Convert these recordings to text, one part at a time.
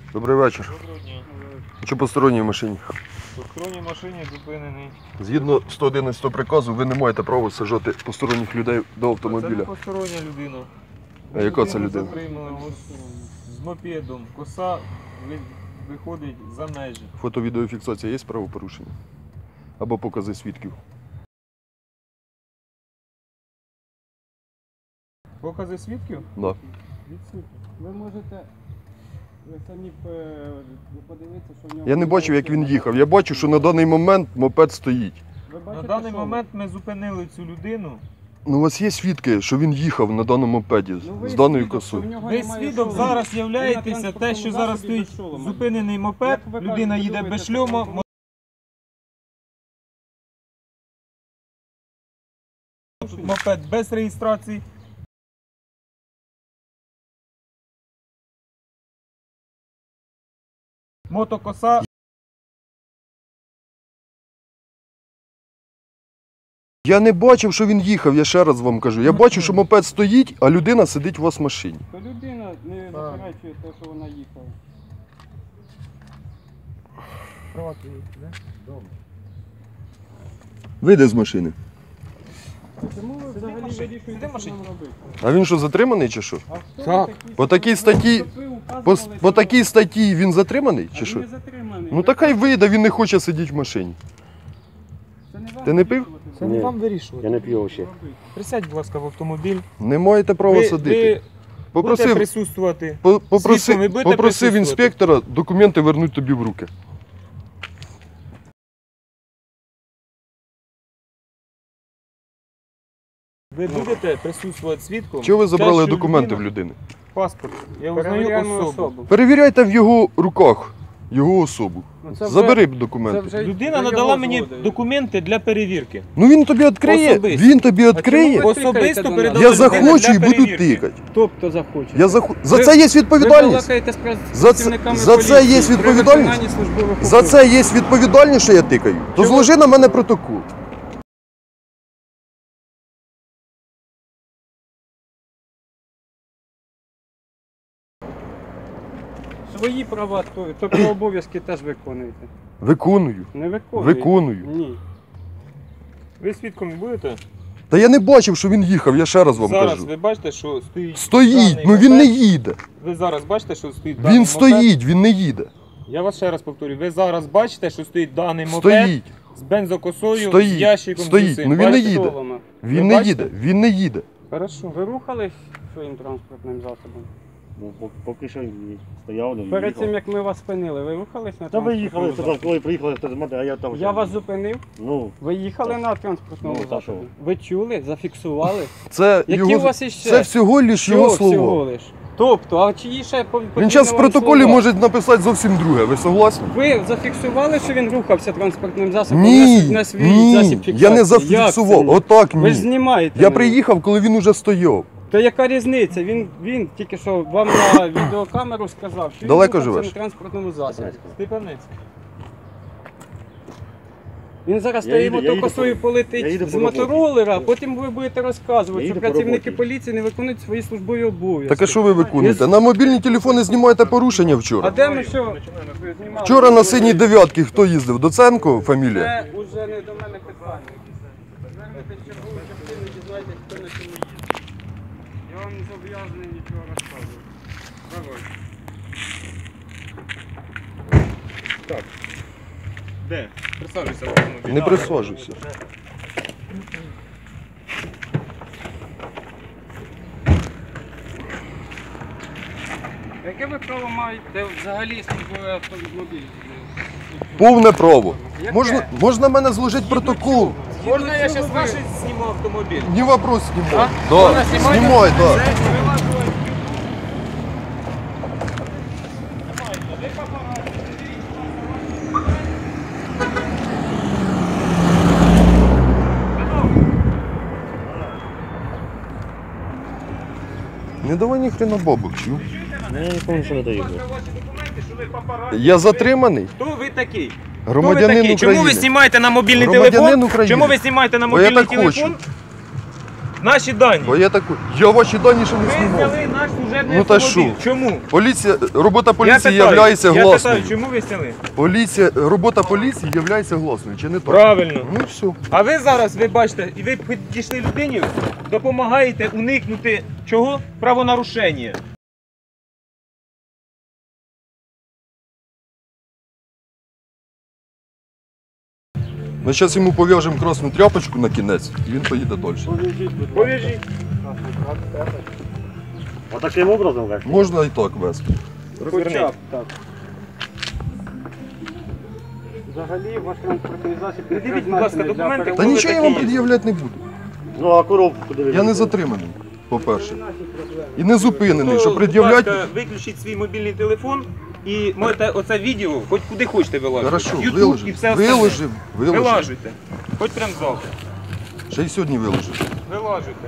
Добрий вечір. Доброго дня. Що по сторонній машині? По сторонній машині зупинений. Згідно 111 приказу, ви не маєте права саджати посторонніх людей до Це не автомобіля. постороння людина. А яка це людина? Затримали з мопедом. Коса виходить за межі. Фото-відеофіксація є правопорушення? Або покази свідків? Покази свідків? Да. Ви можете самі подивитися, що в нього... Я не бачив, як він їхав. Я бачу, що на даний момент мопед стоїть. Ви На бачите, даний що момент ми зупинили цю людину. Ну, у вас є свідки, що він їхав на даному мопеді ви з даною свідок, що в косою? нього Ви немає свідок шолома. зараз Він являєтеся на те, що зараз транспортному стоїть засобі без шолома. зупинений мопед, Як ви людина кажете, їде без дивитеся шльома. автомобіль? Мопед без реєстрації. Мотокоса. Я не бачив, що він їхав, я ще раз вам кажу. Я бачу, що мопед стоїть, а людина сидить у вас в машині. То людина не заперечує те, що вона їхала. Вийде з машини. Чому ви взагалі вирішуєте, Сиди в що машині. нам робити? А він що, затриманий чи що? А хто Так. ви такі, По що такій ви- статті- щоб ви указували, По що- такій статті він затриманий А чи він що? не затриманий. Ну Ви- так хай вийде, він не хоче сидіти в машині. Це не вам Ти не пив? вирішувати, Це що не Ні. вам вирішувати. Я не п'ю ще. робити. Присядь, будь ласка, в автомобіль. Не маєте права садити. Ви будете Попросив, присутствувати. попросив, Свідком ви будете попросив присутствувати? інспектора документи вернуть тобі в руки. Ви будете присутствувати свідком. Чого ви забрали Те, що документи в людина- людини? Паспорт. Я узнаю Перевіряємо особу. особу. Перевіряйте в його руках його особу. Ну, це вже- Забери це документи. вже Людина до надала його мені згоди. документи для перевірки. Ну він тобі відкриє, Особисто. він тобі чому відкриє. ви- Особисто тикаєте до передали Я нас? документи захочу для і буду перевірки. тикати. Хто захоче? За Ви- це є Ви відповідальність. балакаєте з За це- працівниками за це поліції є при відповідальність? виконанні службових За це є відповідальність, що я тикаю. То Чого? зложи на мене протокол. Свої права, то про обов'язки теж виконуєте. Виконую. Не виконуєте? Виконую. Ні. Ви свідком будете? Та я не бачив, що він їхав, я ще раз вам Зараз кажу. ви бачите, що стоїть. Стоїть, даний ну він не мопед. їде. Ви зараз бачите, що стоїть даний Він мопед? стоїть, він не їде. Я вас ще раз повторюю. Ви зараз бачите, що стоїть даний мопед Стоїть, з бензокосою, Стоїть, з ящиком. стоїть. з усім. Ну, він не Бачите? їде. Шолома. він Ви не бачите? їде, він не їде. Хорошо. Ви рухались своїм транспортним засобом? Ну, поки що ні. Стояв, не Перед їхав. цим, як ми вас спинили, ви рухались на Та ви їхали, транспортному засобі? коли приїхали, хто з мене, а я там. Я вас зупинив? Ну, Ви їхали Так. на транспортному Ну, та засобі? що? Ви чули, зафіксували? Це Які його, у вас іще? це всього лиш його Всього слово. лиш. Тобто, а чиї ще Він зараз в протоколі може написати зовсім друге, ви согласні? Ви зафіксували, що він рухався транспортним засобом Ні, на свій ні, засіб фіксації? я не Як це зафіксував, ні? отак Ви ж ні. знімаєте Я мене. приїхав, коли він уже стояв. То яка різниця? Він тільки що вам на відеокамеру сказав, що він Далеко рухався живеш? на транспортному засобі. Степанецький. Він зараз Я тією їду- я їду мотокосою по- я полетить їду з по роботі. моторолера, а потім ви будете розказувати, Я що їду по працівники роботі. поліції не виконують свої службові обов'язки. Так а що ви виконуєте? На мобільні телефони знімаєте порушення А вчора. де ми що знімали? Вчора на синій дев'ятки хто їздив? Доценко фамілія? Це вже не до мене питання. Звернете чергову частину, дізнайтесь, хто на цьому їде. Я вам не зобов'язаний нічого розказувати. Давай. Де? Присаджуйся в автомобіль. Не присаджуйся. Яке ви право маєте взагалі службовий автомобіль? Повне право. Яке? Можна мене зложити протокол? Можна я зараз ваш зніму автомобіль? Не вопрос знімай. А? Можна Да, знімати? знімай, да. Все, Не давай ні хрена бабок, чу. я нікому нічого не даю. ваші документи, що ви папараці. Я затриманий, Хто ви такий? громадянин Хто ви такий? України. Чому ви знімаєте на мобільний Громадянин телефон? України. Чому ви знімаєте на Бо я мобільний так хочу. телефон? Наші дані. Бо я таку. Я ваші дані ще не Ви знімав. зняли наш служебний Ну та автомобіль. що? Чому? Поліція, робота поліції я є питаю, гласною. чому ви зняли? Робота поліції є гласною, чи не так? Правильно. Ну і все. А ви зараз, ви бачите, і ви підійшли людині, допомагаєте уникнути чого? Правонарушення. Ми зараз йому пов'яжемо красну тряпочку на кінець, і він поїде далі. Повіжіть. Отаким образом, кажеш? Можна і так вести. Розверніть. так. Взагалі ваш транспортний засіб Придивіть, будь ласка, призначений для документи. Та перевозки. нічого я вам пред'являти не буду. Ну, а коробку куди Я не затриманий, по-перше. Наші проблеми. І не зупинений, що Будь пред'являти. ласка, виключіть свій мобільний телефон і можете оце відео хоч куди хочете вилажити. Хорошо, YouTube і виложив. все остальне. Виложив. Вилажуйте. Хоч прям завтра. Ще й сьогодні виложив. Вилажуйте.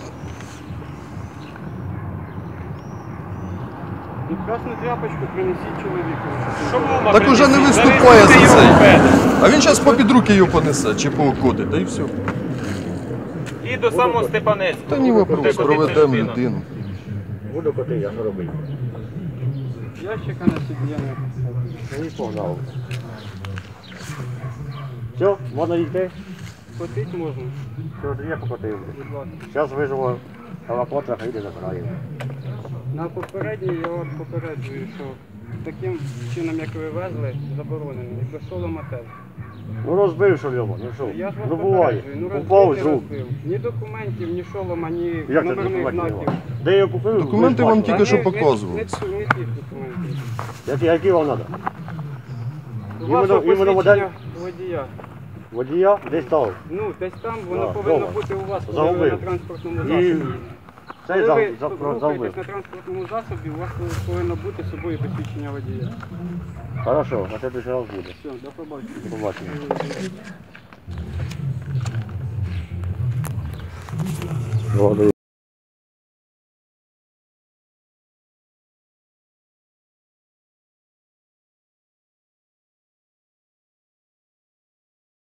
Ну, красну тряпочку принесіть чоловіку. Шолома Так уже не принесіть, виступає за зареєструйте його це. вперед. А він зараз попід руки його понесе, чи походить, та і все. І до самого Степанецького. Та ні вопрос, Де ходить ця проведемо людина. людину. Буду коти, я що робити? Ящика на собі я не поставив. Я не погнав. Все, можна йти? Котить можна, Все, тоді я покотив. будь ласка. Зараз виживу евакуатора, хай йде забираю. На попередній я вас попереджую, що таким чином, як ви везли, заборонено. І без шолома теж. Ну розбив, що його, ну що? Я ж вас Ну буває. попереджую. Ну Упав розбив, з не рук. розбив. Ні документів, ні шолома, ні Як це номерних документів знаків. нема? Де я його купив? Документи Ви ж вам бачили. тільки що Не- показували. Не тих документів. Які вам треба? У вашого іменно модель? посвідчення водія. Водія десь став. Ну, десь там воно Да, повинно дома. бути у вас, коли Загубив. ви на транспортному І засобі. цей Коли ви загубив. рухаєтесь на транспортному засобі, у вас повинно бути з собою посвідчення водія. Хорошо, на тебе ще раз буде. Все, до побачення. До побачення. Благодарю.